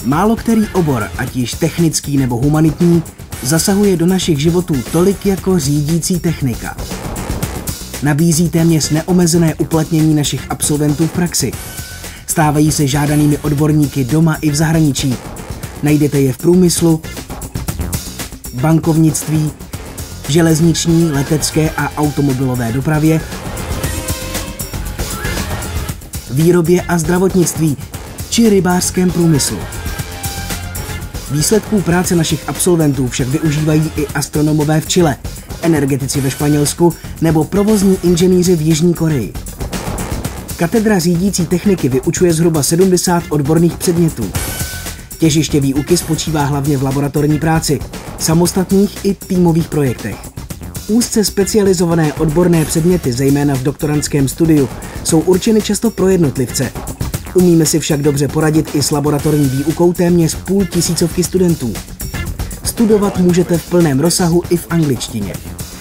Málo který obor, ať již technický nebo humanitní, zasahuje do našich životů tolik jako řídící technika. Nabízí téměř neomezené uplatnění našich absolventů v praxi. Stávají se žádanými odborníky doma i v zahraničí. Najdete je v průmyslu, bankovnictví, železniční, letecké a automobilové dopravě, výrobě a zdravotnictví či rybářském průmyslu. Výsledků práce našich absolventů však využívají i astronomové v Chile, energetici ve Španělsku nebo provozní inženýři v Jižní Koreji. Katedra řídící techniky vyučuje zhruba 70 odborných předmětů. Těžiště výuky spočívá hlavně v laboratorní práci, samostatných i týmových projektech. Úzce specializované odborné předměty, zejména v doktorandském studiu, jsou určeny často pro jednotlivce. Umíme si však dobře poradit i s laboratorní výukou téměř 500 studentů. Studovat můžete v plném rozsahu i v angličtině.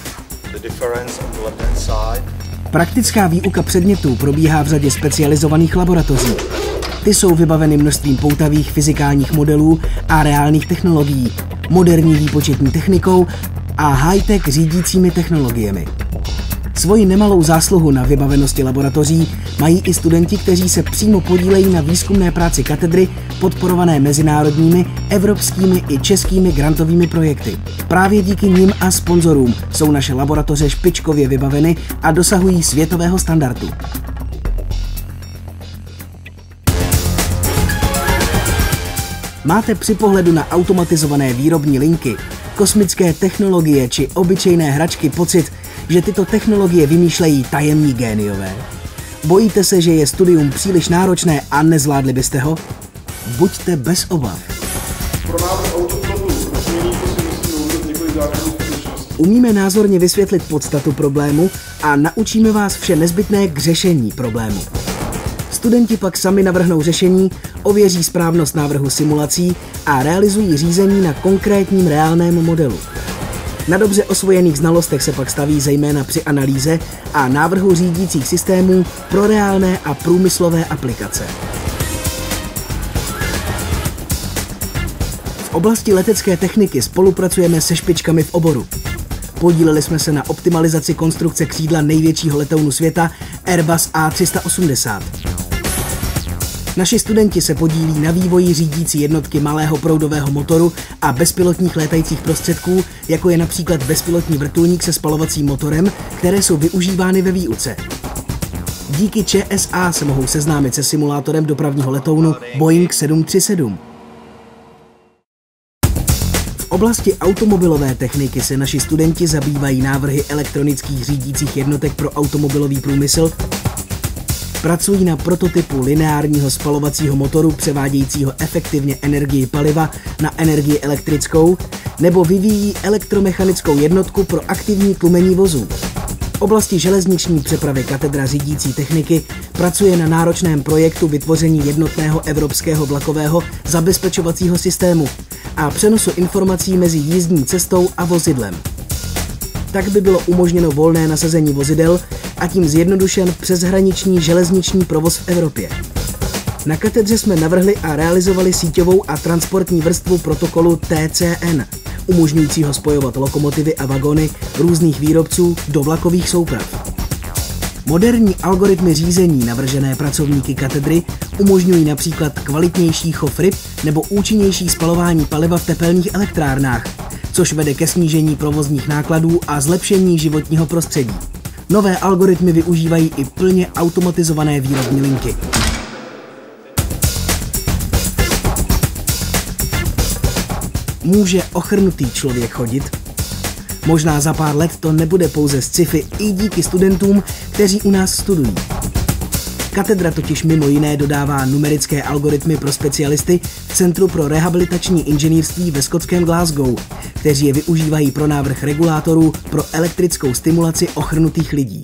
Praktická výuka předmětů probíhá v řadě specializovaných laboratoří. Ty jsou vybaveny množstvím poutavých fyzikálních modelů a reálných technologií, moderní výpočetní technikou a high-tech řídícími technologiemi. Svoji nemalou zásluhu na vybavenosti laboratoří mají i studenti, kteří se přímo podílejí na výzkumné práci katedry podporované mezinárodními, evropskými i českými grantovými projekty. Právě díky nim a sponzorům jsou naše laboratoře špičkově vybaveny a dosahují světového standardu. Máte při pohledu na automatizované výrobní linky, kosmické technologie či obyčejné hračky pocit, že tyto technologie vymýšlejí tajemní géniové? Bojíte se, že je studium příliš náročné a nezvládli byste ho? Buďte bez obav. Umíme názorně vysvětlit podstatu problému a naučíme vás vše nezbytné k řešení problému. Studenti pak sami navrhnou řešení, ověří správnost návrhu simulací a realizují řízení na konkrétním reálném modelu. Na dobře osvojených znalostech se pak staví zejména při analýze a návrhu řídících systémů pro reálné a průmyslové aplikace. V oblasti letecké techniky spolupracujeme se špičkami v oboru. Podíleli jsme se na optimalizaci konstrukce křídla největšího letounu světa Airbus A380. Naši studenti se podílí na vývoji řídící jednotky malého proudového motoru a bezpilotních létajících prostředků, jako je například bezpilotní vrtulník se spalovacím motorem, které jsou využívány ve výuce. Díky ČSA se mohou seznámit se simulátorem dopravního letounu Boeing 737. V oblasti automobilové techniky se naši studenti zabývají návrhy elektronických řídících jednotek pro automobilový průmysl, pracují na prototypu lineárního spalovacího motoru převádějícího efektivně energii paliva na energii elektrickou nebo vyvíjí elektromechanickou jednotku pro aktivní tlumení vozů. V oblasti železniční přepravy katedra řídící techniky pracuje na náročném projektu vytvoření jednotného evropského vlakového zabezpečovacího systému a přenosu informací mezi jízdní cestou a vozidlem. Tak by bylo umožněno volné nasazení vozidel a tím zjednodušen přeshraniční železniční provoz v Evropě. Na katedře jsme navrhli a realizovali síťovou a transportní vrstvu protokolu TCN, umožňujícího spojovat lokomotivy a vagony různých výrobců do vlakových souprav. Moderní algoritmy řízení navržené pracovníky katedry umožňují například kvalitnější chov ryb nebo účinnější spalování paliva v tepelných elektrárnách, což vede ke snížení provozních nákladů a zlepšení životního prostředí. Nové algoritmy využívají i plně automatizované výrobní linky. Může ochrnutý člověk chodit? Možná za pár let to nebude pouze sci-fi i díky studentům, kteří u nás studují. Katedra totiž mimo jiné dodává numerické algoritmy pro specialisty v Centru pro rehabilitační inženýrství ve skotském Glasgow, kteří je využívají pro návrh regulátorů pro elektrickou stimulaci ochrnutých lidí.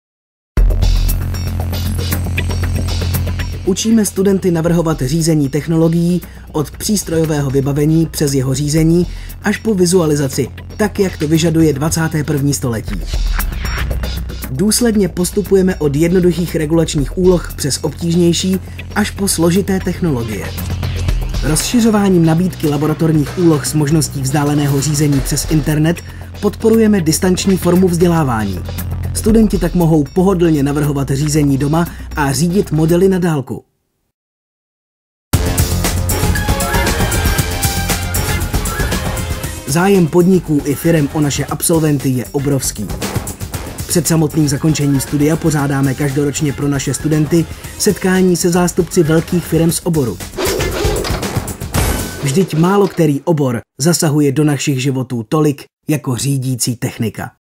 Učíme studenty navrhovat řízení technologií od přístrojového vybavení přes jeho řízení až po vizualizaci, tak jak to vyžaduje 21. století. Důsledně postupujeme od jednoduchých regulačních úloh přes obtížnější až po složité technologie. Rozšiřováním nabídky laboratorních úloh s možností vzdáleného řízení přes internet podporujeme distanční formu vzdělávání. Studenti tak mohou pohodlně navrhovat řízení doma a řídit modely na dálku. Zájem podniků i firem o naše absolventy je obrovský. Před samotným zakončením studia pořádáme každoročně pro naše studenty setkání se zástupci velkých firem z oboru. Vždyť málo který obor zasahuje do našich životů tolik jako řídící technika.